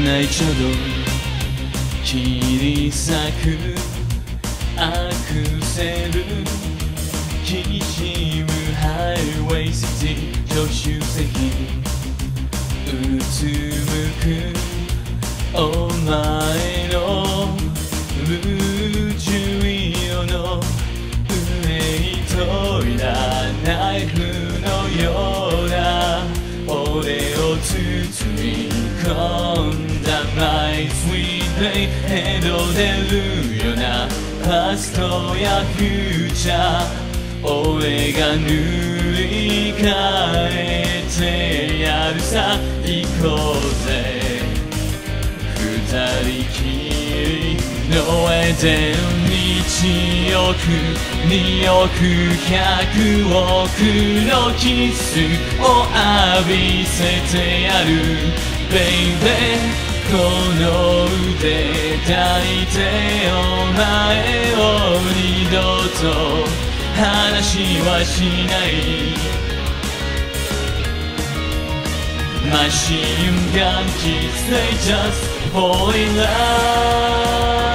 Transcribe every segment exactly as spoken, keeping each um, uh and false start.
ないちょうど切り裂くアクセルきしむハイウェイシティ助手席うつむくお前のルージュ色の上に研いだナイフのような俺を包み込んだマイスイートデイヘド出るよなパストやフューチャー俺が塗り替えてやるさ行こうぜ二人きりのエデンいちおくにおくひゃくおくのキスを浴びせてやるベイベーこの腕抱いてお前を二度と話はしないマシンガンキス They just fall in love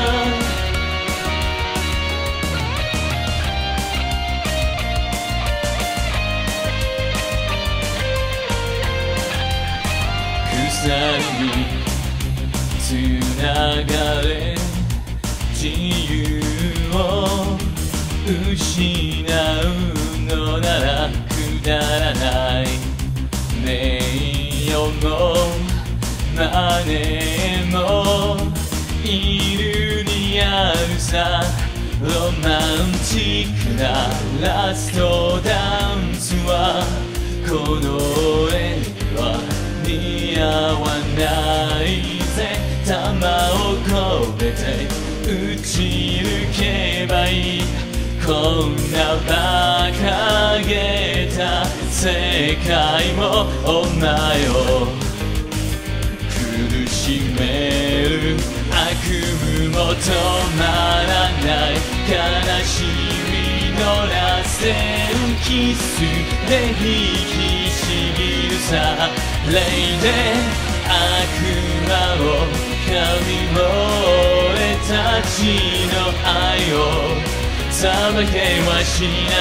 鎖につながれ自由を失うのならくだらない名誉もマネーもいるにあるさロマンチックなラストダンスはこの俺には似合わないぜ弾を込めて撃ち抜けばいいこんな馬鹿げた世界もお前を苦しめる悪夢も止まらない悲しみの螺旋キスで引きちぎるさ霊で悪魔を神も俺たちの愛を裁けはしない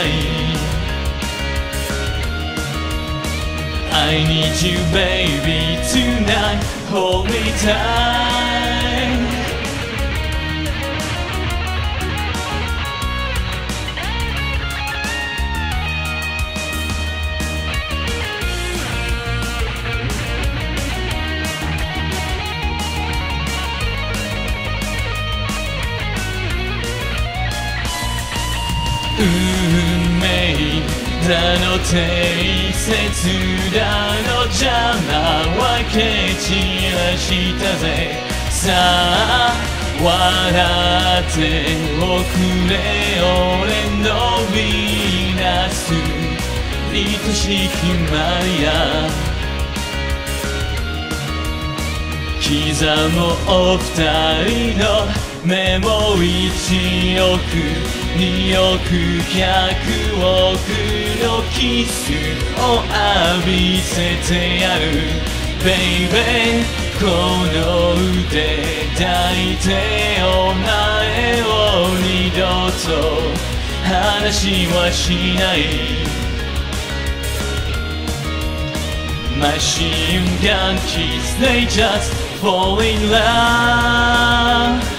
I need you baby tonight hold me tight運命だの定説だの邪魔は蹴散らしたぜさあ笑っておくれ俺のヴィーナス愛しきマリア刻もお二人のメモいちおくにおくひゃくおくのキスを浴びせてやるベイベーこの腕抱いてお前を二度と話はしないマシンガンキス They just fall in love